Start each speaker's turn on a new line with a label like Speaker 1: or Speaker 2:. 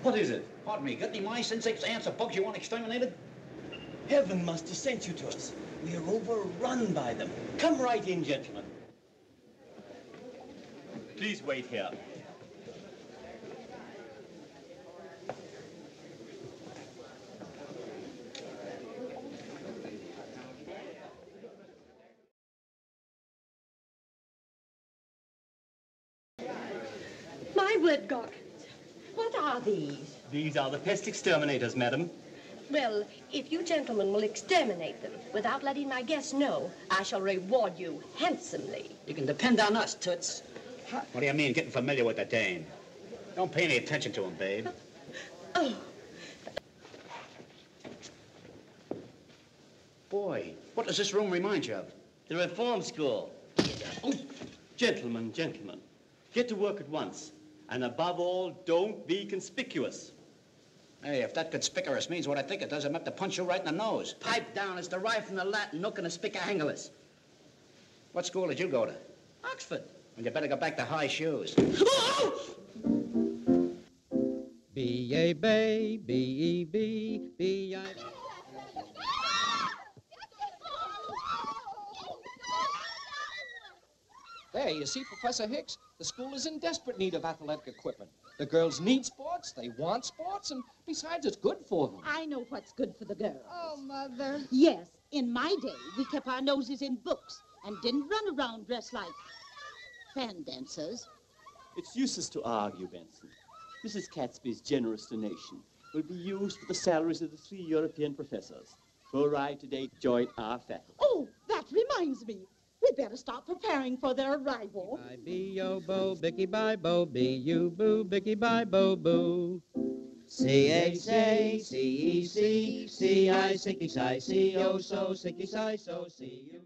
Speaker 1: What is it? Pardon me, got any mice, insects, ants, or bugs you want exterminated?
Speaker 2: Heaven must have sent you to us. We are overrun by them. Come right in, gentlemen.
Speaker 3: Please wait here.
Speaker 4: My word, Gawkins. What are these?
Speaker 3: These are the pest exterminators, madam.
Speaker 4: Well, if you gentlemen will exterminate them without letting my guests know, I shall reward you handsomely.
Speaker 1: You can depend on us, Toots. What do you mean, getting familiar with the Dane? Don't pay any attention to him, babe.
Speaker 4: Oh.
Speaker 1: Boy, what does this room remind you of?
Speaker 3: The reform school. Oh, gentlemen, gentlemen, get to work at once. And above all, don't be conspicuous.
Speaker 1: Hey, if that conspicuous means what I think it does, I'm up to punch you right in the nose.
Speaker 5: Pipe down. It's derived from the Latin, nook and spicahangalus.
Speaker 1: What school did you go to?
Speaker 5: Oxford.
Speaker 1: Well, you better go back to high shoes.
Speaker 6: B-A-B, B-E-B, B-I...
Speaker 7: There, you see, Professor Hicks, the school is in desperate need of athletic equipment. The girls need sports, they want sports, and besides, it's good for them.
Speaker 8: I know what's good for the girls.
Speaker 9: Oh, Mother.
Speaker 8: Yes, in my day, we kept our noses in books and didn't run around dressed like fan dancers.
Speaker 3: It's useless to argue, Benson. Mrs. Catesby's generous donation will be used for the salaries of the 3 European professors who arrived today to join our faculty.
Speaker 8: Oh, that reminds me. We better start preparing for their arrival.
Speaker 6: B-I-B-O-Bo, Bicky-Bi-Bo, B-U-Boo, Bicky-Bi-Bo-Boo. C-A-C, C-E-C, C-I-Sicky-Si, C-O-So, Sicky-Si, So, C-U.